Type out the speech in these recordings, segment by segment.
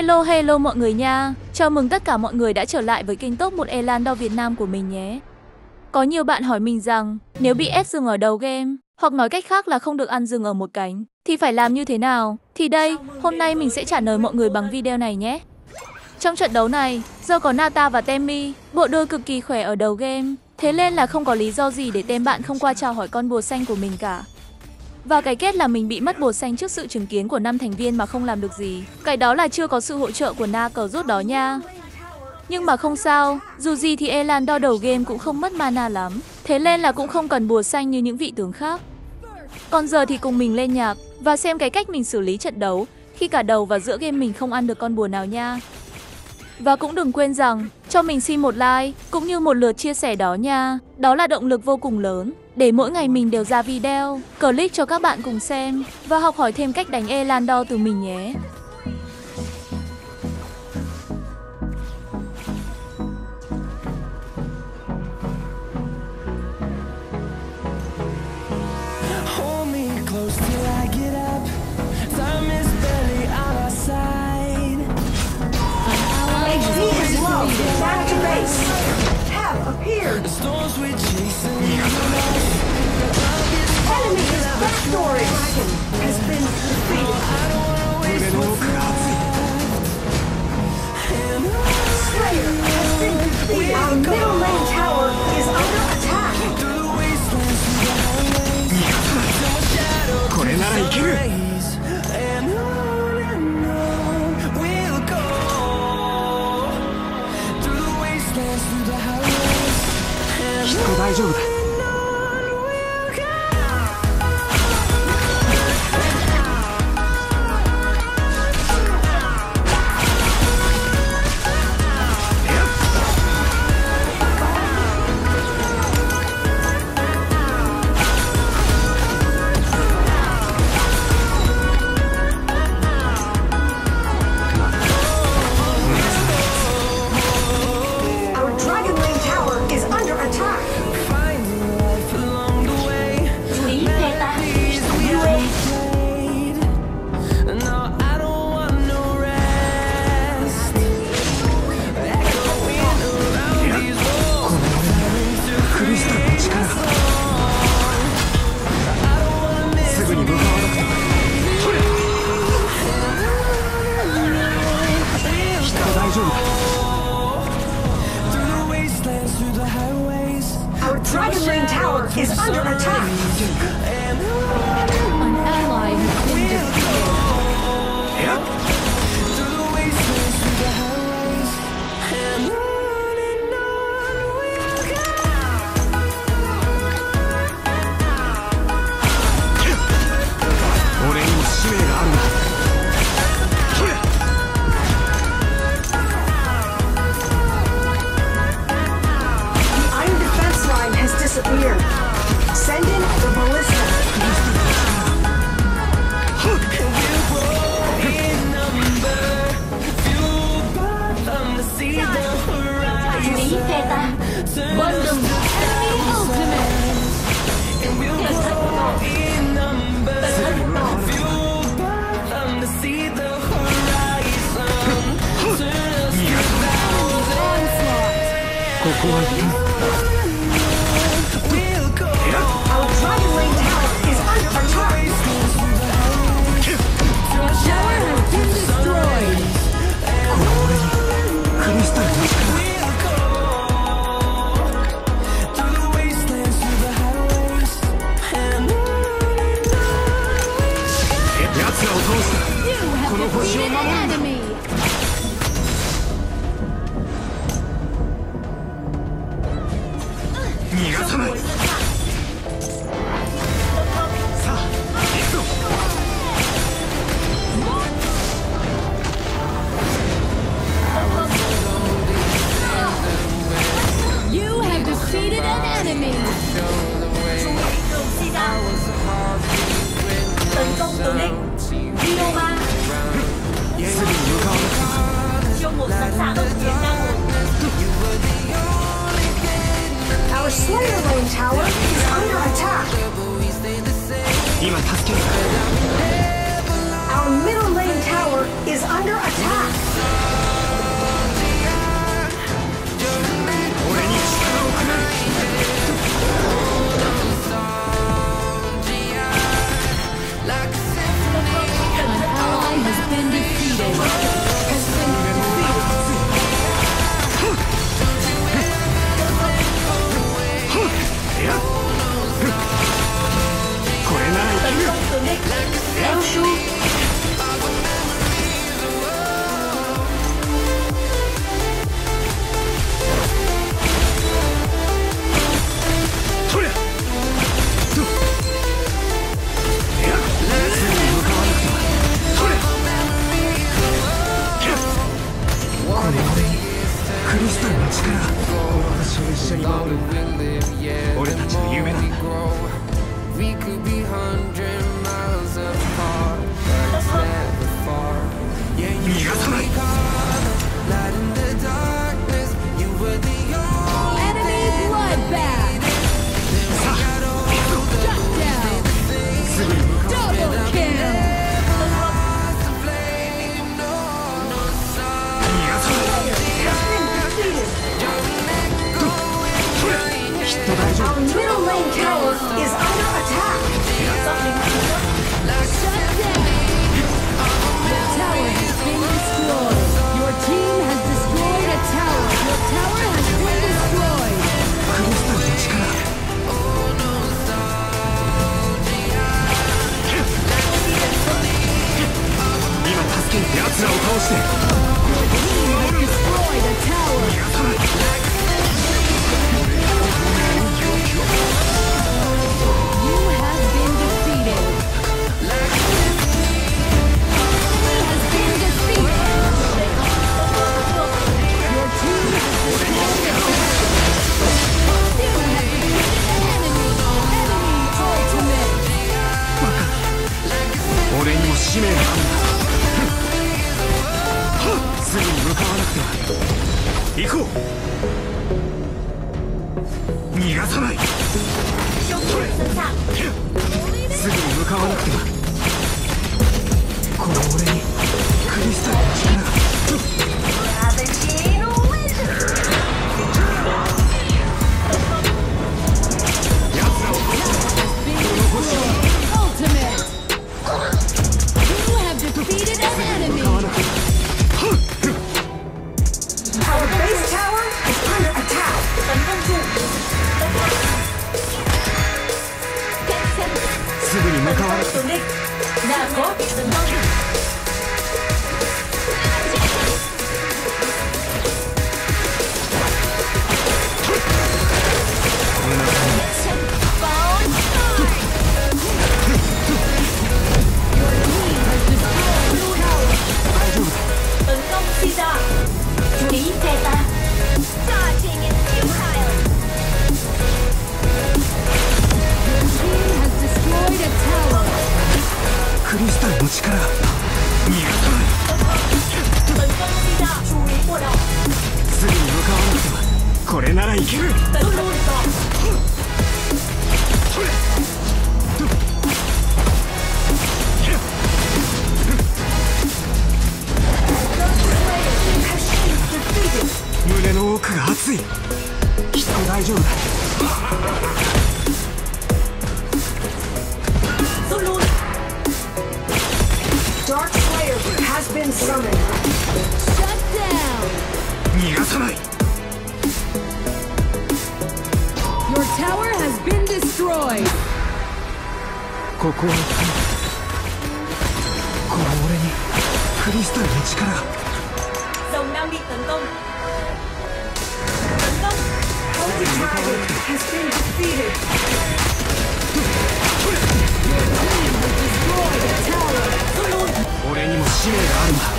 Hello hello mọi người nha. Chào mừng tất cả mọi người đã trở lại với kênh Top 1 Elandor Việt Nam của mình nhé. Có nhiều bạn hỏi mình rằng nếu bị ép rừng ở đầu game, hoặc nói cách khác là không được ăn rừng ở một cánh, thì phải làm như thế nào? Thì đây, hôm nay mình sẽ trả lời mọi người bằng video này nhé. Trong trận đấu này, do có Nata và Temmie, bộ đôi cực kỳ khỏe ở đầu game, thế nên là không có lý do gì để tem bạn không qua chào hỏi con bồ xanh của mình cả. Và cái kết là mình bị mất bồ xanh trước sự chứng kiến của 5 thành viên mà không làm được gì. Cái đó là chưa có sự hỗ trợ của Na cờ rút đó nha. Nhưng mà không sao, dù gì thì Elandor đầu game cũng không mất mana lắm, thế nên là cũng không cần bùa xanh như những vị tướng khác. Còn giờ thì cùng mình lên nhạc và xem cái cách mình xử lý trận đấu khi cả đầu và giữa game mình không ăn được con bùa nào nha. Và cũng đừng quên rằng cho mình xin một like cũng như một lượt chia sẻ đó nha. Đó là động lực vô cùng lớn để mỗi ngày mình đều ra video, clip cho các bạn cùng xem và học hỏi thêm cách đánh Elandor từ mình nhé. Back to base. Have appeared. Enemy's backdoor dragon has been defeated. Slayer has been defeated. Our middle lane tower is under attack. これならいける。きっと大丈夫だ。 Our Dragon Lane tower is under attack. An ally has been defeated. Disappeared. Send in the ballista. You have defeated an enemy. Tấn công từ đích. Dioma. Siêu một sẵn sàng ứng chiến đang. Our Slayer Lane tower is under attack. Our middle lane tower is under attack. 緒に守るんだ。俺たちの夢なんだ。 We could be 100 miles apart, but it's never far. Yeah, you 逃がさない。 light in the darkness. You were the only Enemy bloodbath. Shut down. すぐに向かう。 Double kill. 逃がさない。きっと大丈 Our 夫。 middle lane tower is under attack. Shut down. The tower has been destroyed. Your team has destroyed a tower. Your tower has been destroyed. クリスタルの力。今助けに奴らを倒して。 Destroyed a tower. 逃がさない。 You have been defeated. Has been defeated. Your team has destroyed a tower. You have defeated an enemy. Enemy ultimate. 俺にも使命があるんだ。すぐに向かわなくては。行こう。逃がさない。すぐに向かわなくては。この俺にクリスタルの力が。奴らを殺す。 Ultimate. You have defeated an enemy. 向かわなくては。 Our base tower is under attack. すぐに向かわなくては。 Tấn công Caesar. Chú ý phe ta. Charging in futile. Team has destroyed a tower. クリスタルの力が。逃がさない。 Tấn công Caesar. Chú ý của đỏ. すぐに向かわなくては。これならいける。 Tấn lui đỏ. 胸の奥が熱い。きっと大丈夫だ。 Rút lui. Dark Slayer has been summoned. Shut down. 逃がさない。 Your tower has been destroyed. ここはこの俺にクリスタルの力が。 Rồng đang bị tấn công. Tấn công. Holy Tiger has been defeated. Destroyed a tower. 俺にも使命があるんだ。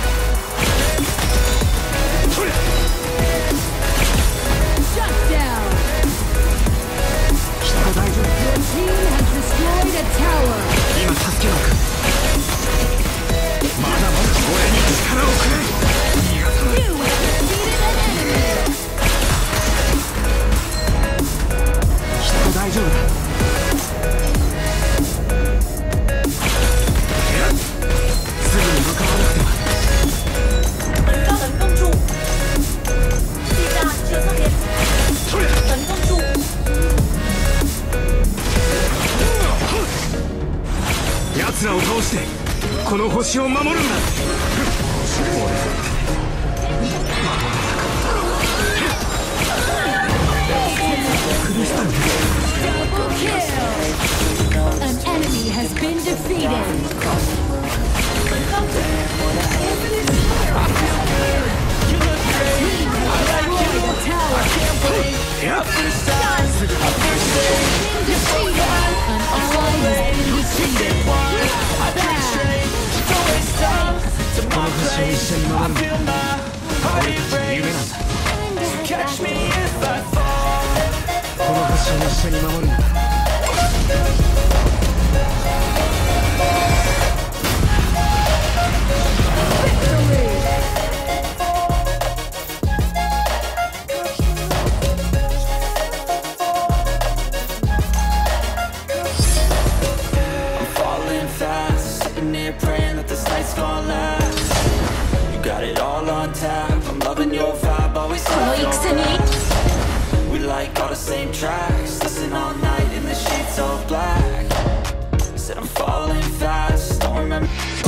Shut down. きっと大丈夫。 Your team has destroyed a tower. 今助けなく。まだまだ俺に力をくれ。逃がさない。 You have defeated an enemy. きっと大丈夫だ。すぐに向かわなくては。 Tấn công trụ. Caesar chưa xuất hiện. Tấn công trụ. 奴らを倒してこの星を守るんだ。クリスタル。 Double kill. An enemy has been defeated. Tấn công. Destroyed a tower. いや。 Been defeated. An ally has been defeated. Bad. この星を一緒に守るんだ。俺たちの夢なんだ。 Catch me if I fall. 一緒に守るんだ。 I'm falling fast, sitting here praying that this night's gonna last. You got it all on tap, I'm loving your vibe, always have your back. We like all the same tracks, listen all night in the sheets all black. Said I'm falling fast, don't remember